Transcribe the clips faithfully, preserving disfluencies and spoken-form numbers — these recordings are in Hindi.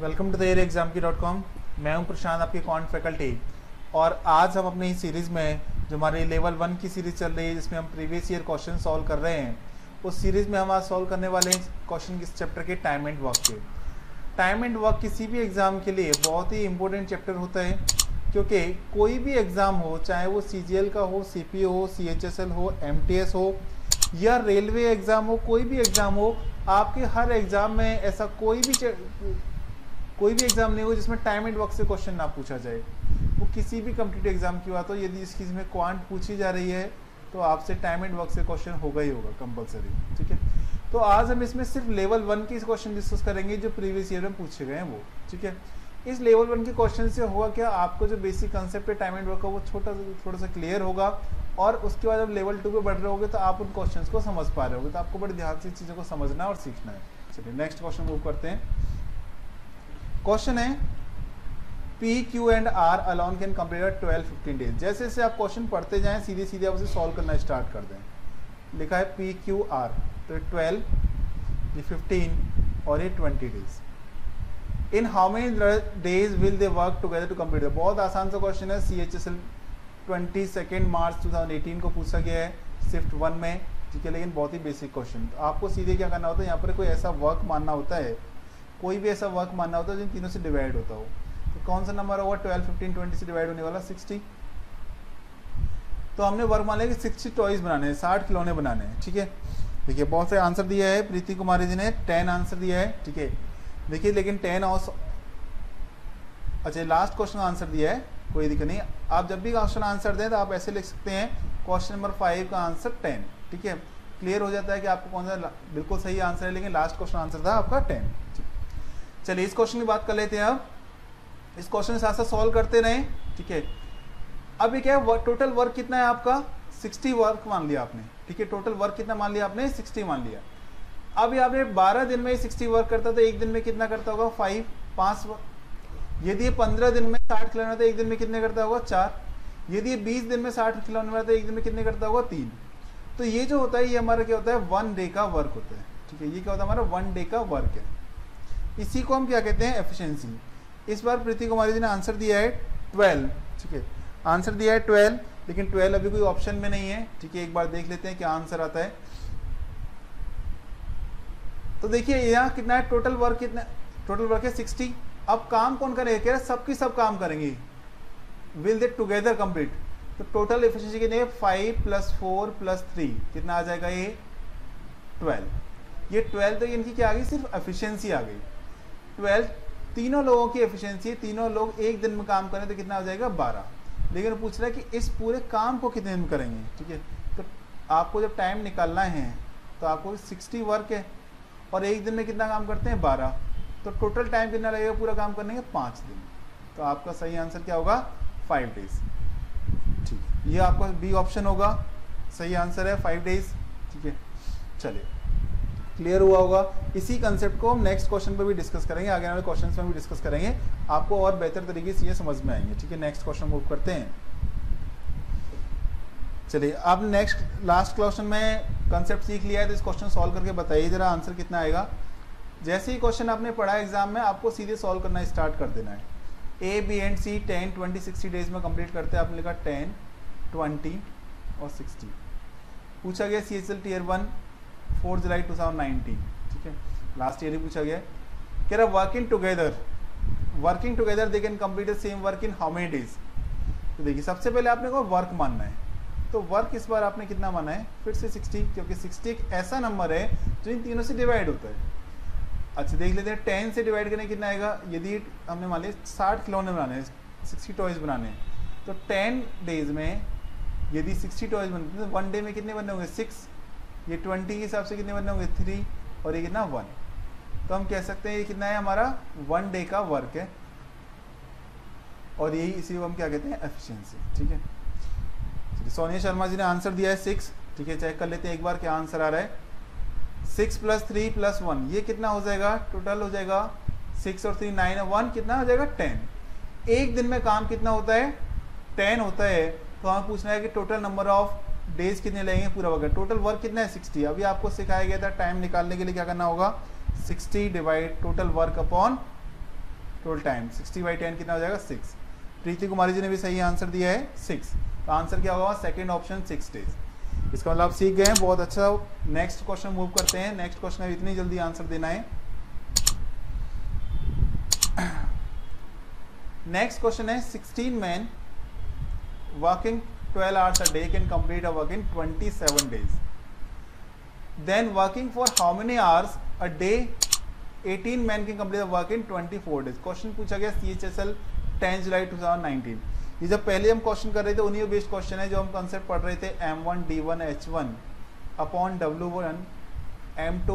Welcome to the air exam की डॉट कॉम। मैं हूं प्रशांत, आपकी कॉन्ट फैकल्टी। और आज हम अपनी सीरीज़ में जो हमारी लेवल वन की सीरीज़ चल रही है, जिसमें हम प्रीवियस ईयर क्वेश्चन सॉल्व कर रहे हैं, उस सीरीज़ में हम आज सॉल्व करने वाले हैं क्वेश्चन किस चैप्टर के, टाइम एंड वर्क के। टाइम एंड वर्क किसी भी एग्ज़ाम के लिए बहुत ही इंपॉर्टेंट चैप्टर होता है, क्योंकि कोई भी एग्ज़ाम हो, चाहे वो सी जी एल का हो, सी पी ओ हो, सी एच एस एल हो, एम टी एस हो या रेलवे एग्ज़ाम हो, कोई भी एग्ज़ाम हो, आपके हर एग्ज़ाम में ऐसा कोई भी कोई भी एग्जाम नहीं हो जिसमें टाइम एंड वर्क से क्वेश्चन ना पूछा जाए। वो किसी भी कम्पिटिटिव एग्जाम की बात हो, यदि इस चीज़ में क्वांट पूछी जा रही है तो आपसे टाइम एंड वर्क से क्वेश्चन होगा ही होगा कंपलसरी। ठीक है, तो आज हम इसमें सिर्फ लेवल वन की क्वेश्चन डिस्कस करेंगे जो प्रीवियस ईयर में पूछे गए हैं वो। ठीक है, इस लेवल वन के क्वेश्चन से होगा क्या, आपको जो बेसिक कंसेप्ट है टाइम एंड वर्क का वो छोटा थोड़ा सा क्लियर होगा, और उसके बाद जब लेवल टू पे बढ़ रहे होगे तो आप उन क्वेश्चन को समझ पा रहे होगे। तो आपको बड़े ध्यान से चीज़ों को समझना और सीखना है। चलिए नेक्स्ट क्वेश्चन मूव करते हैं। क्वेश्चन है P Q and R alone can complete twelve fifteen days. जैसे जैसे आप क्वेश्चन पढ़ते जाएं सीधे सीधे आप उसे सॉल्व करना स्टार्ट कर दें। लिखा है पी क्यू आर, तो ट्वेल्व, ये फिफ्टीन और ये twenty days. In how many days will they work together to complete. बहुत आसान सा क्वेश्चन है, C H S L twenty second March two thousand eighteen को पूछा गया है शिफ्ट वन में। ठीक है, लेकिन बहुत ही बेसिक क्वेश्चन। तो आपको सीधे क्या करना होता है, यहाँ पर कोई ऐसा वर्क मानना होता है, कोई भी ऐसा वर्क मानना होता है जिन तीनों से डिवाइड होता हो। तो कौन सा नंबर होगा ट्वेल्व, फिफ्टीन, ट्वेंटी से डिवाइड होने वाला सिक्सटी। तो हमने वर्क मान लिया कि सिक्सटी टॉयज बनाने हैं, साठ खिलौने बनाने हैं। ठीक है, देखिए बहुत से आंसर दिया है। प्रीति कुमारी जी ने टेन आंसर दिया है। ठीक है, देखिए लेकिन टेन और अच्छा लास्ट क्वेश्चन का आंसर दिया है, कोई दिक्कत नहीं। आप जब भी क्वेश्चन आंसर दें तो आप ऐसे लिख सकते हैं क्वेश्चन नंबर फाइव का आंसर टेन। ठीक है, क्लियर हो जाता है कि आपको कौन सा बिल्कुल सही आंसर है, लेकिन लास्ट क्वेश्चन आंसर था आपका टेन। चलिए इस क्वेश्चन की बात कर लेते हैं। अब इस क्वेश्चन के साथ साथ सॉल्व करते रहें। ठीक है, अब ये क्या है, टोटल वर्क कितना है आपका, सिक्सटी वर्क मान लिया आपने। ठीक है, टोटल वर्क कितना मान लिया आपने, सिक्सटी मान लिया। अब ये आपने बारह दिन में सिक्सटी वर्क करता तो एक दिन में कितना करता होगा, फाइव, पाँच वर्क। यदि ये पंद्रह दिन में साठ खिलौने तो एक दिन में कितने करता होगा, चार। यदि ये बीस दिन में साठ खिलौने में तो एक दिन में कितने करता होगा, तीन। तो ये जो होता है ये हमारा क्या होता है, वन डे का वर्क होता है। ठीक है, ये क्या होता है, हमारा वन डे का वर्क है। इसी को हम क्या कहते हैं, एफिशिएंसी। इस बार प्रीति कुमारी जी ने आंसर दिया है ट्वेल्व। ठीक है, आंसर दिया है ट्वेल्व, लेकिन ट्वेल्व अभी कोई ऑप्शन में नहीं है। ठीक है, एक बार देख लेते हैं क्या आंसर आता है। तो देखिए यहाँ कितना है, टोटल वर्क कितना, टोटल वर्क है सिक्सटी। अब काम कौन करेगा, कह रहे हैं सबकी सब काम करेंगे, विल दे टुगेदर कंप्लीट। तो टोटल एफिशिएंसी कितनी है, five plus four plus three, कितना आ जाएगा ये ट्वेल्व। ये ट्वेल्व तो इनकी क्या आ गई, सिर्फ एफिशिएंसी आ गई। ट्वेल्व तीनों लोगों की एफिशिएंसी, तीनों लोग एक दिन में काम करें तो कितना हो जाएगा, बारह। लेकिन पूछ रहा है कि इस पूरे काम को कितने दिन में करेंगे। ठीक है, तो आपको जब टाइम निकालना है तो आपको सिक्सटी वर्क है और एक दिन में कितना काम करते हैं, बारह। तो टोटल टाइम कितना लगेगा पूरा काम करने के, पाँच दिन। तो आपका सही आंसर क्या होगा, फाइव डेज। ठीक, ये आपका बी ऑप्शन होगा, सही आंसर है फाइव डेज। ठीक है, चलिए क्लियर हुआ होगा। इसी कंसेप्ट को हम नेक्स्ट क्वेश्चन पर भी डिस्कस करेंगे, आगे वाले क्वेश्चंस में भी डिस्कस करेंगे, आपको और बेहतर तरीके से ये समझ में आएंगे। ठीक है, नेक्स्ट क्वेश्चन मूव करते हैं। चलिए अब नेक्स्ट लास्ट क्वेश्चन में कंसेप्ट सीख लिया है, तो इस क्वेश्चन सॉल्व करके बताइए जरा आंसर कितना आएगा। जैसे ही क्वेश्चन आपने पढ़ा एग्जाम में, आपको सीधे सॉल्व करना स्टार्ट कर देना है। A, B and C ten, twenty, sixty days में कंप्लीट करते हैं। आपने लिखा टेन, ट्वेंटी और सिक्सटी। पूछा गया C H L tier one four July two thousand nineteen. ठीक है, लास्ट ईयर ही पूछा गया। कह रहा working together, working together they can complete the same work in how many days. तो देखिए सबसे पहले आपने को वर्क मानना है, तो वर्क इस बार आपने कितना माना है, फिर से सिक्सटी, क्योंकि सिक्सटी एक ऐसा नंबर है जो इन तीनों से डिवाइड होता है। अच्छा देख लेते हैं, टेन से डिवाइड करने कितना आएगा। यदि हमने मान लिया साठ खिलौने बनाने हैं, सिक्सटी टॉयज बनाने हैं, तो टेन डेज में यदि सिक्सटी टॉयज बनते हैं तो वन डे में कितने बनने होंगे, सिक्स। ये ट्वेंटी के हिसाब से कितने बनने होंगे, थ्री, और ये कितना, वन। तो हम कह सकते हैं ये कितना है, हमारा वन डे का वर्क है, और यही इसी को हम क्या कहते हैं, एफिशिएंसी। ठीक है, सोनिया शर्मा जी ने आंसर दिया है सिक्स। ठीक है, चेक कर लेते हैं एक बार क्या आंसर आ रहा है। Six plus three plus one, ये कितना हो जाएगा, टोटल हो जाएगा सिक्स और थ्री नाइन और वन कितना हो जाएगा, टेन। एक दिन में काम कितना होता है, टेन होता है। तो हमें पूछना है कि टोटल नंबर ऑफ डेज कितने लगेंगे पूरा वर्क। टोटल वर्क कितना है, सिक्सटी। अभी आपको सिखाया गया था टाइम निकालने के लिए क्या करना होगा, sixty divide total work upon total time sixty by ten कितना हो जाएगा सिक्स। प्रीति कुमारी जी ने भी सही आंसर दिया है सिक्स, तो आंसर क्या होगा सेकेंड ऑप्शन सिक्स डेज। इसका मतलब आप सीख गए हैं, बहुत अच्छा। नेक्स्ट क्वेश्चन मूव करते हैं। नेक्स्ट क्वेश्चन में इतनी जल्दी आंसर देना है। नेक्स्ट क्वेश्चन है sixteen man working twelve hours a day can complete a work in twenty seven days, then working for how many hours a day eighteen man can complete the work in twenty four days. Question पूछा गया C H S L ten July two thousand nineteen. ये जब पहले हम क्वेश्चन कर रहे थे उन्हीं बेस्ड क्वेश्चन है जो हम कंसेप्ट पढ़ रहे थे, M one D one H one upon W one M two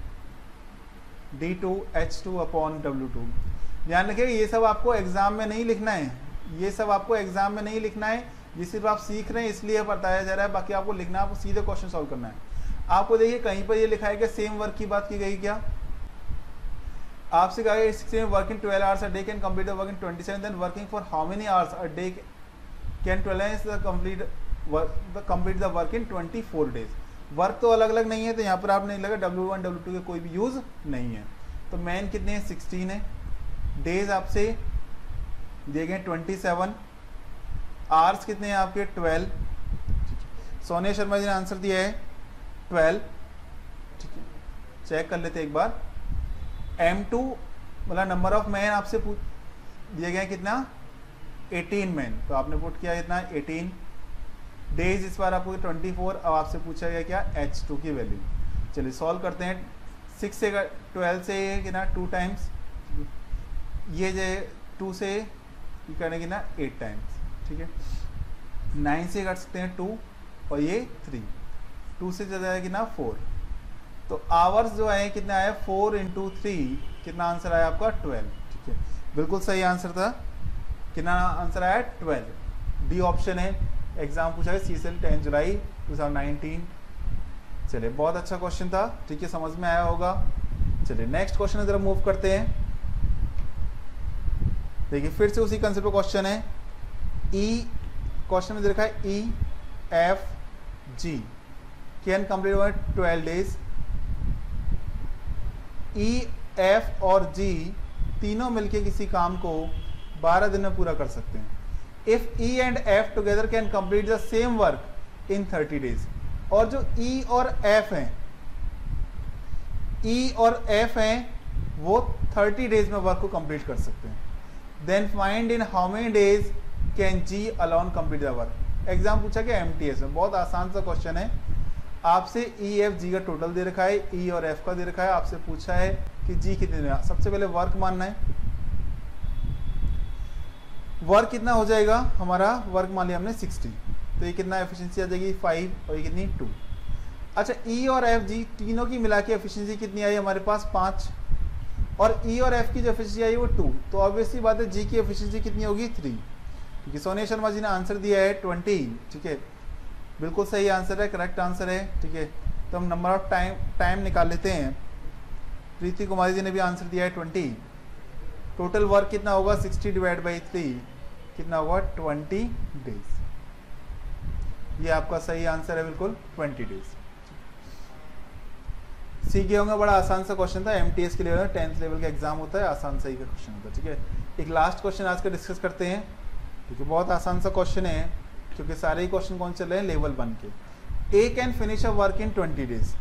D two H two upon W two. ध्यान रखिएगा ये सब आपको एग्जाम में नहीं लिखना है, ये सब आपको एग्जाम में नहीं लिखना है, ये सिर्फ आप सीख रहे हैं इसलिए बताया जा रहा है, बाकी आपको लिखना है, आपको सीधे क्वेश्चन सॉल्व करना है। आपको देखिए कहीं पर ये लिखा है कि सेम वर्क की बात की गई, क्या आपसे कहा गया working twelve hours a day can complete the work in twenty seven, then working for how many hours a day can twelve the complete the complete the work in twenty four days. Work तो अलग अलग नहीं है, तो यहाँ पर आप नहीं लगा डब्ल्यू वन डब्ल्यू टू के कोई भी यूज नहीं है। तो मैन कितने हैं सिक्सटीन है, डेज आपसे दिए गए ट्वेंटी सेवन, आवर्स कितने हैं आपके ट्वेल्व। सोनिया शर्मा जी ने आंसर दिया है ट्वेल्व, ठीक है चेक कर लेते एक बार। एम टू मतलब नंबर ऑफ मैन आपसे दिए गए कितना एटीन मैन, तो आपने पुट किया कितना एटीन। डेज इस बार आपको ट्वेंटी फोर, अब आपसे पूछा गया क्या एच टू की वैल्यू। चलिए सॉल्व करते हैं। सिक्स से ट्वेल्व से कितना टू टाइम्स, ये जो टू से करेंगे ना एट टाइम्स, ठीक है। नाइन से कर सकते हैं टू और ये थ्री, टू से ज़्यादा है कितना फोर, तो आवर्स जो है कितना आया फोर इंटू थ्री, कितना आंसर आया आपका ट्वेल्व, ठीक है बिल्कुल सही आंसर था। कितना आंसर आया ट्वेल्व, डी ऑप्शन है। एग्जाम पूछा है C S L ten July two thousand nineteen. चलिए बहुत अच्छा क्वेश्चन था, ठीक है समझ में आया होगा। चलिए नेक्स्ट क्वेश्चन जरा मूव करते हैं। देखिए फिर से उसी कंसेप्ट पे क्वेश्चन है। ई क्वेश्चन में देखा है E F G can complete over twelve days. E F और जी तीनों मिलके किसी काम को बारह दिन में पूरा कर सकते हैं। If E and F together can complete the same work in thirty days. और जो ई और एफ हैं, ई और एफ हैं वो थर्टी डेज में वर्क को कंप्लीट कर सकते हैं। Then find in how many days can G alone complete the work. Exam पूछा कि एमटीएस में, बहुत आसान सा क्वेश्चन है। आपसे ई एफ जी का टोटल दे रखा है, ई और एफ का दे रखा है, आपसे पूछा है कि जी कितने देना। सबसे पहले वर्क मानना है। वर्क कितना हो जाएगा हमारा, वर्क मान लिया हमने सिक्सटी, तो ये कितना एफिशिएंसी आ जाएगी फाइव और ये कितनी टू। अच्छा ई और एफ जी तीनों की मिला के एफिशिएंसी कितनी आई हमारे पास पाँच, और ई और एफ की जो एफिशिएंसी आई वो टू, तो ऑब्वियसली बात है जी की एफिशिएंसी कितनी होगी थ्री। ठीक है सोनिया शर्मा जी ने आंसर दिया है ट्वेंटी, ठीक है बिल्कुल सही आंसर है, करेक्ट आंसर है, ठीक है। तो हम नंबर ऑफ टाइम टाइम निकाल लेते हैं। प्रीति कुमारी जी ने भी आंसर दिया है ट्वेंटी। टोटल वर्क कितना होगा सिक्सटी डिवाइड बाई थ्री, कितना होगा ट्वेंटी डेज। ये आपका सही आंसर है बिल्कुल ट्वेंटी डेज। सीख गए होंगे, बड़ा आसान सा क्वेश्चन था, एमटीएस के लेवल टेंथ लेवल का एग्जाम होता है, आसान सही का क्वेश्चन होता है, ठीक है। एक लास्ट क्वेश्चन आज का डिस्कस करते हैं, ठीक है बहुत आसान सा क्वेश्चन है क्योंकि सारे ही क्वेश्चन कौन चल रहे हैं लेवल वन के। A can finish a work in twenty days,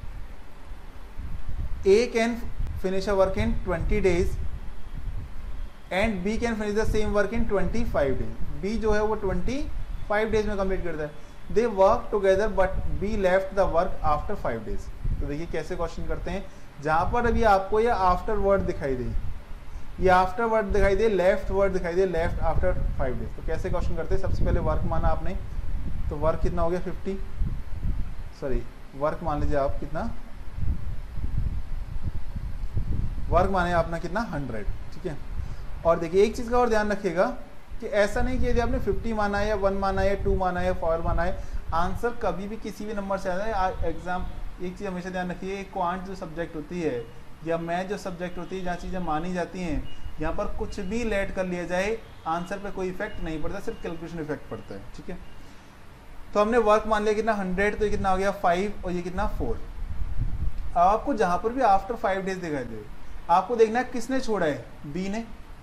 A can finish a work in twenty days and B can finish the same work in twenty five days. B जो है वो ट्वेंटी फाइव डेज में कंप्लीट करता है। They work together but B left the work after five days. तो देखिए कैसे क्वेश्चन करते हैं, जहां पर अभी आपको ये आफ्टर वर्ड दिखाई दे, ये आफ्टर वर्ड दिखाई दे, लेफ्ट वर्ड दिखाई दे, लेफ्ट आफ्टर फाइव डेज, तो कैसे क्वेश्चन करते हैं। सबसे पहले वर्क माना आपने, तो वर्क कितना हो गया फिफ्टी, सॉरी वर्क मान लीजिए आप कितना, वर्क माने आपने कितना हंड्रेड, ठीक है। और देखिए एक चीज का और ध्यान रखिएगा कि ऐसा नहीं कि यदि आपने फिफ्टी माना है या वन माना है, टू माना है, फोर माना है, आंसर कभी भी किसी भी नंबर से आता है। एग्जाम एक चीज हमेशा ध्यान रखिए, क्वांट जो सब्जेक्ट होती है या मैथ जो सब्जेक्ट होती है, जहाँ चीज़ें मानी जाती हैं, यहाँ पर कुछ भी लेट कर लिया जाए आंसर पे कोई इफेक्ट नहीं पड़ता, सिर्फ कैलकुलेशन इफेक्ट पड़ता है, ठीक है। तो हमने वर्क मान लिया कितना हंड्रेड, तो ये कितना हो गया फाइव और ये कितना फोर। अब आपको जहाँ पर भी आफ्टर फाइव डेज दिखाई दे, आपको देखना है किसने छोड़ा है, बी ने,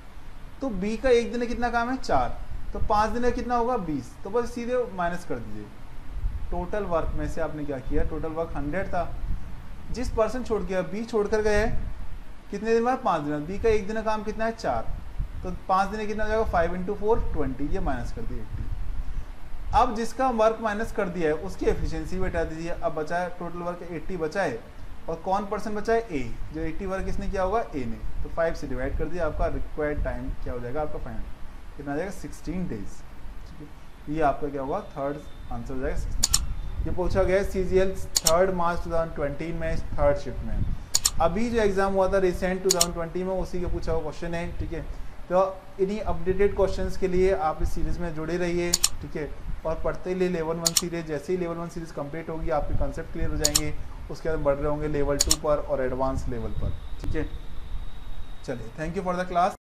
तो बी का एक दिन में कितना काम है, चार, तो पाँच दिन में कितना होगा, बीस। तो बस सीधे माइनस कर दीजिए। टोटल वर्क में से आपने क्या किया, टोटल वर्क हंड्रेड था, जिस पर्सन छोड़ गया बी छोड़ कर गए कितने दिन बाद, पाँच दिन। बी का एक दिन का काम कितना है, चार, तो पाँच दिन में कितना हो जाएगा, फाइव इंटू फोर ट्वेंटी, ये माइनस कर दिए एट्टी। अब जिसका वर्क माइनस कर दिया है उसकी एफिशिएंसी भी हटा दीजिए। अब बचा है टोटल वर्क एट्टी बचा है, और कौन पर्सन बचा है, ए, जो एट्टी वर्क किसने किया होगा, ए ने, तो फाइव से डिवाइड कर दिया, आपका रिक्वायर्ड टाइम क्या हो जाएगा आपका, फाइनल कितना आ जाएगा, सिक्सटीन डेज। ठीक है, ये आपका क्या होगा, थर्ड आंसर हो जाएगा सिक्सटीन। ये पूछा गया है CGL third March two thousand twenty में, थर्ड शिफ्ट में। अभी जो एग्जाम हुआ था रिसेंट टू थाउजेंड ट्वेंटी में, उसी का पूछा हुआ क्वेश्चन है। ठीक है, तो इन्हीं अपडेटेड क्वेश्चंस के लिए आप इस सीरीज में जुड़े रहिए। ठीक है, और पढ़ते ही लेवल वन सीरीज, जैसे ही लेवल वन सीरीज कंप्लीट होगी आपके कंसेप्ट क्लियर हो जाएंगे, उसके बाद बढ़ रहे होंगे लेवल टू पर और एडवांस लेवल पर। ठीक है, चलिए, thank you for the class.